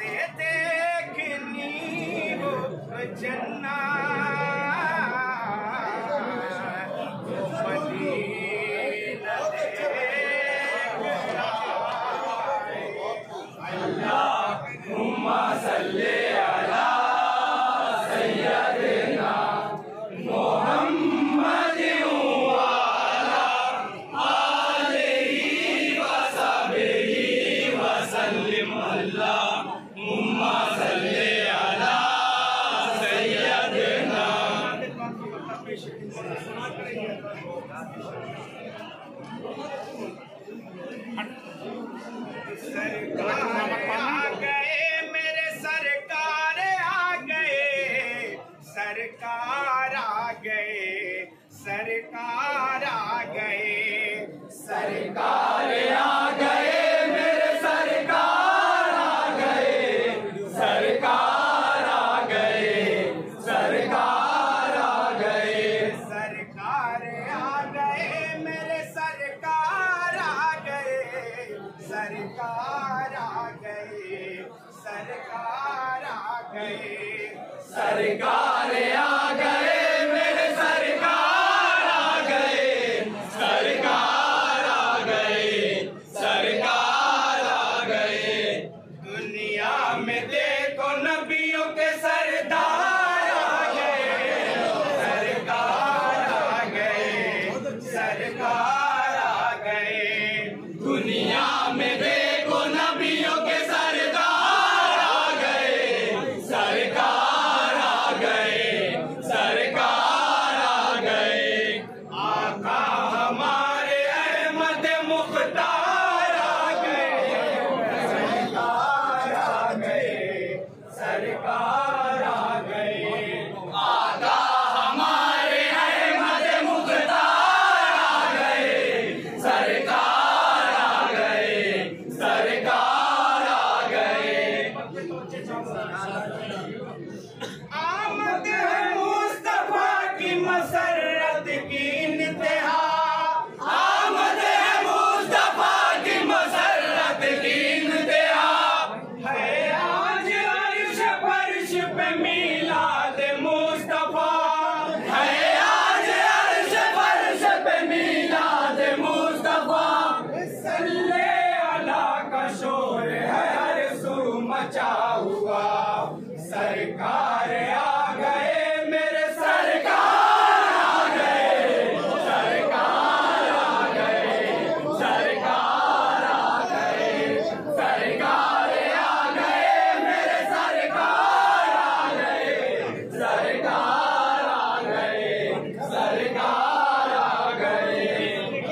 देखनी वो जन्नत अल्लाहुम्मा सल्ली अला सय्यदिना मुहम्मदिन व अला आलिहि व सहबिहि व सल्लिम। अल्लाहुम्मा सल्ली अला सय्यदिना। सरकार आ गए मेरे सरकार आ गए, सरकार आ गए, सरकार आ गए, सरकार आ गए मेरे सरकार आ गए, सरकार आ गए, सरकार आ गए, सरकार आ गए मेरे सरकार आ गए, सरकार आ गए, सरकार आ गए, सरकार आ गए मेरे सरकार आ गए, सरकार आ गए, सरकार आ गए। दुनिया में देखो नबियों के सरदार आ गए, सरकार आ गए, सरकार आ गए। दुनिया में देखो नबियों के सरदार आ गए, सरकार आ गए, सरकार आ गए। आका हमारे अहमद मुख्तार आ गए, सरकार आ गए, सरकार आ गए। आका हमारे अहमद मुख्तार आ गए, सरकार आ गए, सरकार आ गए। आमद है मुस्तफा की मसरत की इंतहा, आमद है मुस्तफा की मसरत की इंतहा। है आज अर्श फर्श पे मीलाद मुस्तफा, है आज अर्श फर्श पे मीलाद मुस्तफा। सल्ले अला का शोर है हर सू मचा हुआ, सरकार आ गए मेरे सरकार आ गए, सरकार आ गए, सरकार आ गए, सरकार आ गए मेरे सरकार आ गए, सरकार आ गए, सरकार आ गए।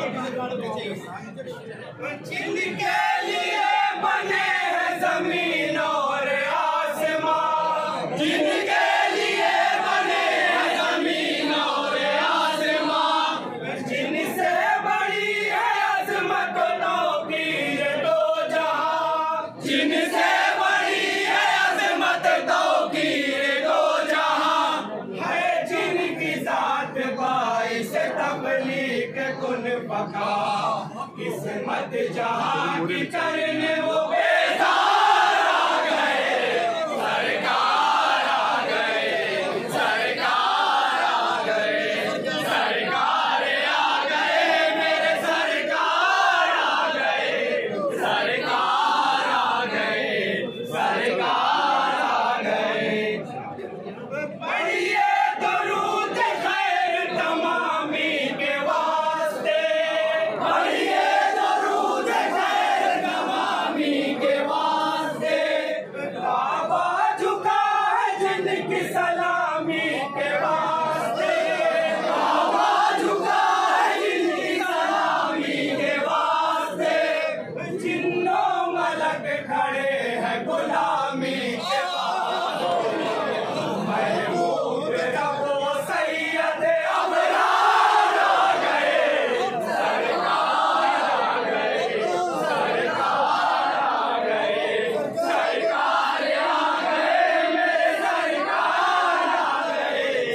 जिनके लिए बने हैं जमीन और आसमां, जिनके लिए बने हैं जमीन और आसमां, जिनसे बड़ी है अजमत तौकीर दो जहां, जिनसे बड़ी है अजमत तौकीर दो जहां। है जिनकी जात बाइस तख्लीक कुन बका, किस्मत जहां की करने वो बेजार आ गए, सरकार आ गए, सरकार आ गए, सरकार आ गए मेरे सरकार आ गए, सरकार आ गए, सरकार आ गए। पढ़िए दुरूद खैर तमामी के वास्ते, पढ़िए दुरूद खैर तमामी के वास्ते। बाबा झुका है जिनकी सलामी के वास्ते, बाबा झुका है जिनकी सलामी के वास्ते। जिन्नो मलक खड़े हैं गुलामी के वास्ते, महमूद रबो सैयद अबरार आ गए, सरकार आ गए, सरकार आ गए, सरकार आ गए मेरे सरकार आ गए,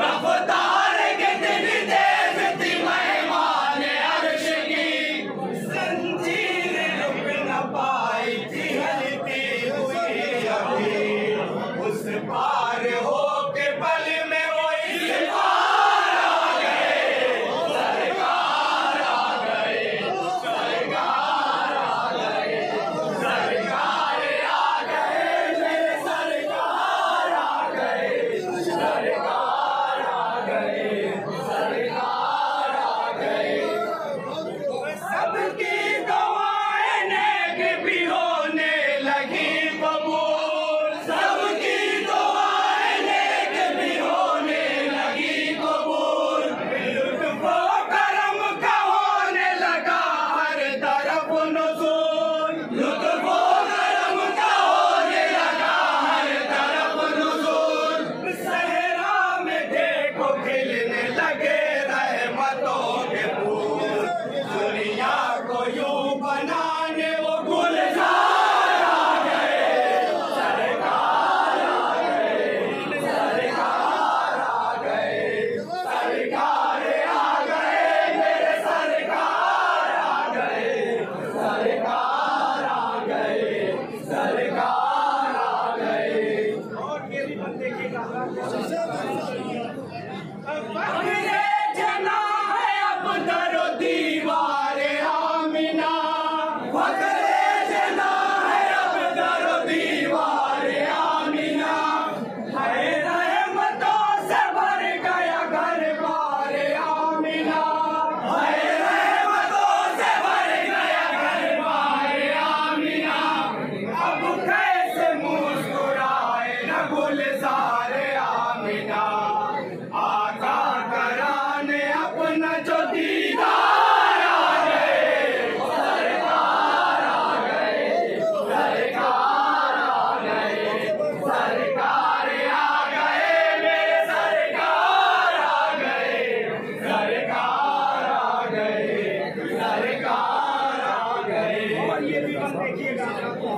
रफ्तार कितनी तेज थी मेहमान अर्श की, जंजीर रुक न पाई थी हलती हुई अभी, उस पार हो के पल में वो इस पार आ गए, सरकार आ गए, सरकार आ गए, सरकार आ गए, मेरे सरकार आ गए, सरकार आ गए, सरकार आ गए। सबकी दुआएं नेक भी होने लगी कबूल, सबकी दुआएं नेक भी होने लगी कबूल, लुत्फ़ो करम का होने लगा हर तरफ नुज़ूल, लुत्फ़ो करम का होने लगा हर तरफ नुज़ूल, सहरा में देखो खिलने लगे रहमतों के फूल, दुनिया को यूं बनाने वो गुलजार आ गए, सरकार आ गए, सरकार आ गए, सरकार आ गए, मेरे सरकार आ गए, सरकार आ गए, सरकार आ गए। और ये भी मत देखिएगा, फख्रे जना है अब दरो दीवारे आमिना, फख्रे जना है अब दरो दीवारे आमिना, है रहमतों से भर गया घर बारे आमिना, है रहमतों से भर गया घर बारे आमिना, अब कैसे मुस्कुराए न गुलज़ारे आमिना, आका कराने अपना जो दीदार आ गए, सरकार आ गए, सरकार आ गए, सरकार आ गए, मेरे सरकार आ गए, सरकार आ गए, सरकार आ गए। और ये भी मत देखिएगा,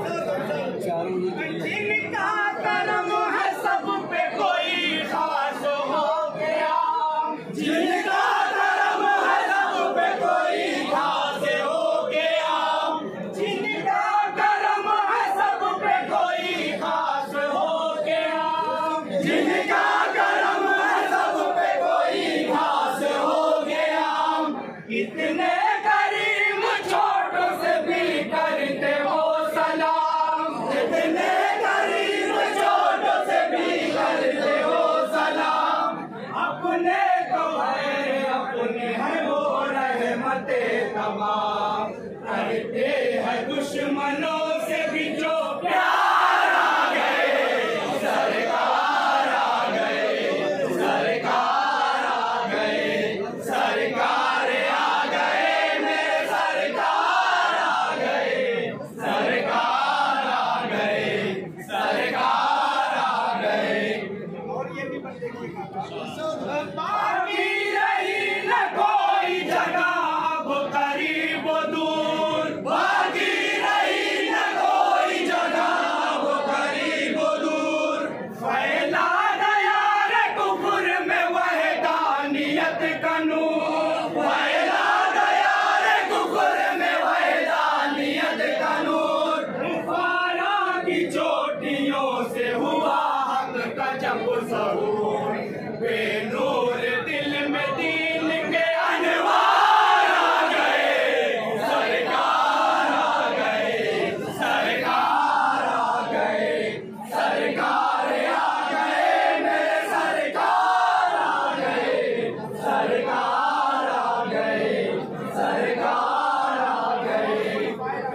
जिनका करम है सब पे कोई खास हो गया, जिनका करम है सब पे कोई खास हो गया, जिनका करम है सब पे कोई खास हो गया, जिनका करम है सब पे कोई खास हो गया, इतने करीम छोटों से भी करते हो सलाम, इतने करीम छोटों से भी करते हो सलाम, अपने तो है अपने हैं वो रहमते तमाम, करते हैं दुश्मनों से भी जो प्यार आ गए, सरकार आ गए, सरकार आ गए, सरकार आ गए, मेरे सरकार आ गए, सरकार आ गए, सरकार आ गए। और ये भी मत देखिएगा, बाकी रही न कोई जगह अब करीब दूर, बाकी रही न कोई जगह अब करीब दूर, फैला गया रे कुफ्र में वहदानियत का नूर, फैला गया रे कुफ्र में वहदानियत का नूर, फारा की चोटियों से हुआ हक का जब ज़हूर, बेनूर दिल में दीन के अनवार आ गए, सरकार आ गए, सरकार आ गए, सरकार आ गए, मेरे सरकार आ गए, सरकार आ गए, सरकार आ गए।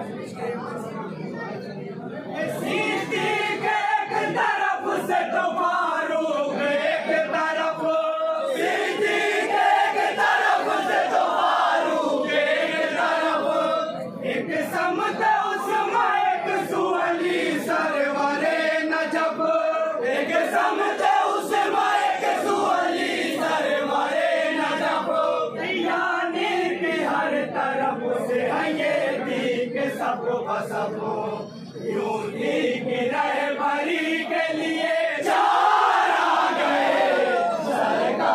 सिद्दीक़ एक तरफ से तो फारूक एक तरफ, सिद्दीक़ एक तरफ से तो फारूक एक तरफ, एक समत उस्मान एक सुअली सरवरे नजब, एक समत उस्मान एक सुअली सरवरे नजब, यानी कि हर तरफ से है ये दीक सब सब, यूं दीक रहबरी के लिए चार आ गए, सरकार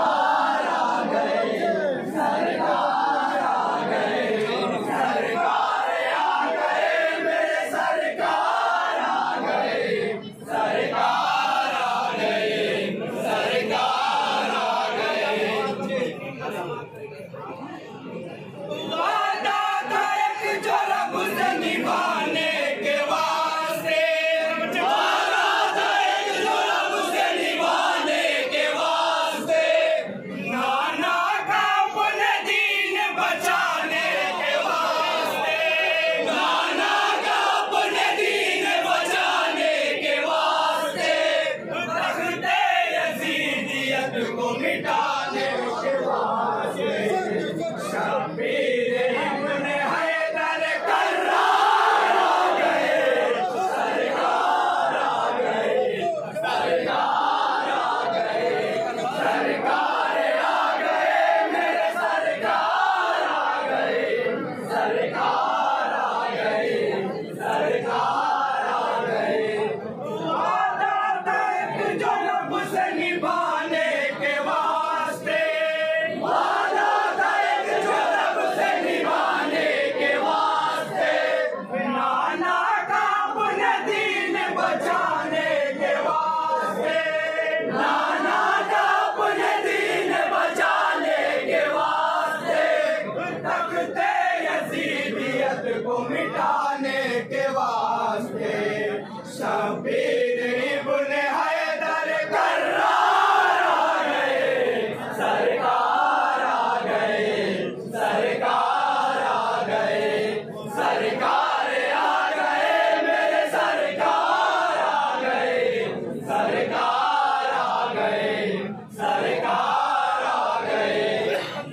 को मिटाने के वास्ते शब्बीर इब्ने हैदर कर्रार आ गए, सरकार आ गए, सरकार आ गए, सरकार आ गए, मेरे सरकार आ गए, सरकार आ गए, सरकार आ गए। वादा तक जो रब से निभाने के वास्ते, वादा तक जो रब से निभाने के वास्ते, नाना का अपने दीन बचाने के वास्ते, नाना का अपने दीन बचाने के वास्ते, तख्ते यजीदियत को मिटाने के वास्ते शब्बीर इब्ने हैदर कर्रार आ गए, सरकार आ गए, सरकार आ गए, सरकार आ गए, मेरे सरकार आ गए, सरकार आ गए, सरकार आ गए।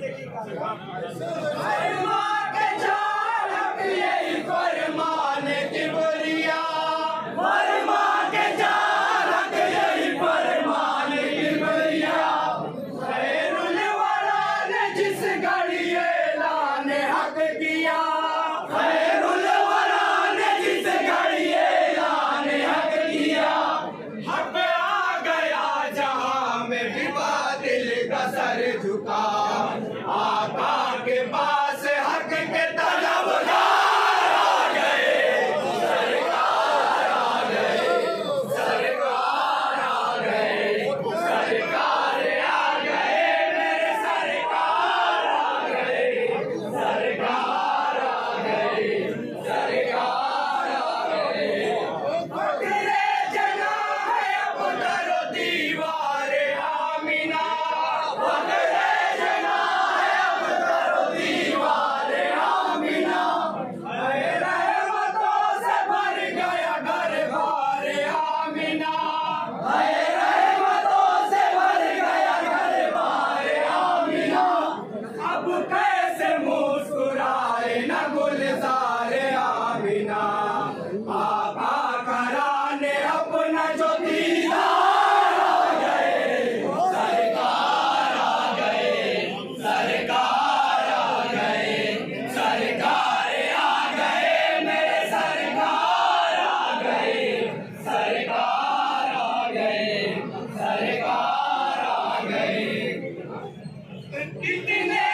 फरमा के चालक यही फरमान किबरिया, फरमा के चालक यही फरमान किबरिया, खैरुल वरा ने जिस घड़ी ऐलान हक किया, खैरुल वरा ने जिस घड़ी ऐलान हक किया, हक आ गया जहां में भी बातिल का सर झुका, आका के पास हक के तलबगार आ गए, सरकार आ गए, सरकार आ गए, सरकार आ गए, मेरे सरकार आ गए, सरकार आ गए, सरकार आ गए। फकरे जना है अब दरो दीवार आमिना, फकरे जना है अब दरो दीवार आमिना, ऐ रहमतों से भर गया घर बार आमिना, ऐ रहमतों से भर गया घर बार आमिना, अब कैसे मुस्कुराए न गुलजार आमिना, आका कराने अपना जो दीदार आ गए, सरकार आ गए, सरकार आ गए, सरकार आ गए, मेरे सरकार आ गए, सरकार आ गए, सरकार आ गए। कितने